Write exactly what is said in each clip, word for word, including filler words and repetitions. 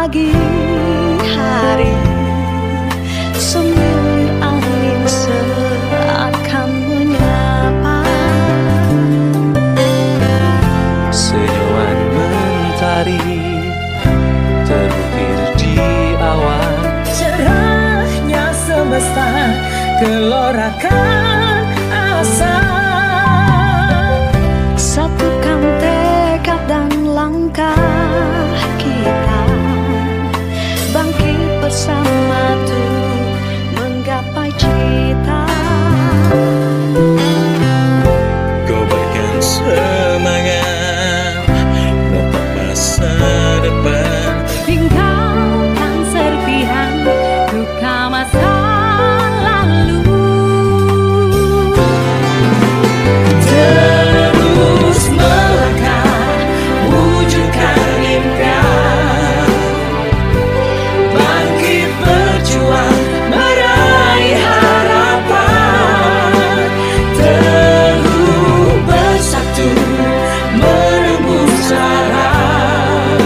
pagi hari, sambil angin seakan menyapa, senyuman mentari terukir di awan, cerahnya semesta gelorakan asa. satukan tekad dan langkah kita, bangkit bersama tuh menggapai cita. Kobarkan semangat, menatap masa depan, Tinggalkan serpihan duka masa lalu. Terus melangkah wujudkan impian, bangkit berjuang meraih harapan, teguh bersatu menembus jalan.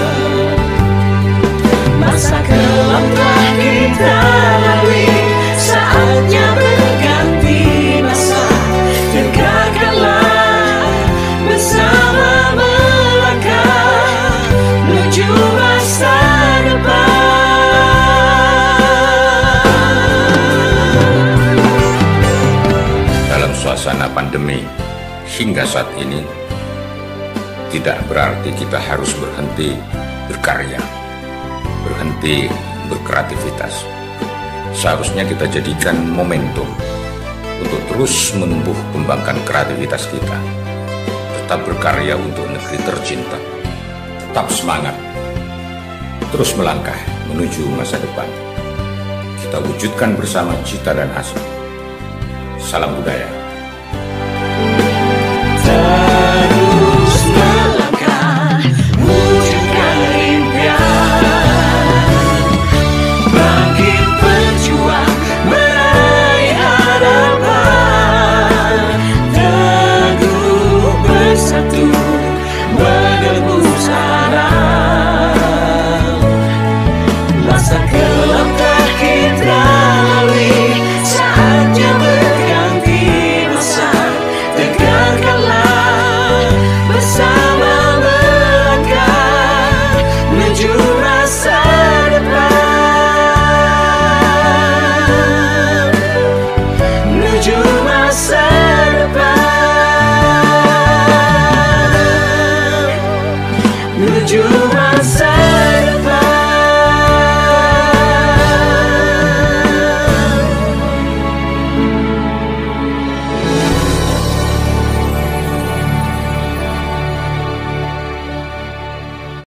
Masa kelam telah kita lalui, saatnya berganti masa. Tegakkanlah bersama melangkah menuju masa depan. Dalam suasana pandemi hingga saat ini, tidak berarti kita harus berhenti berkarya, berhenti berkreativitas. Seharusnya kita jadikan momentum untuk terus menumbuh kembangkan kreativitas kita. Tetap berkarya untuk negeri tercinta. Tetap semangat. Terus melangkah menuju masa depan. Kita wujudkan bersama cita dan asa. Salam budaya. Terus melangkah wujudkan impian, bangkit berjuang meraih harapan, teguh bersatu menembus jalan. Masa kelam telah kita lalui, saatnya berganti masa. Tegakkanlah bersama melangkah menuju masa depan, menuju masa depan, menuju masa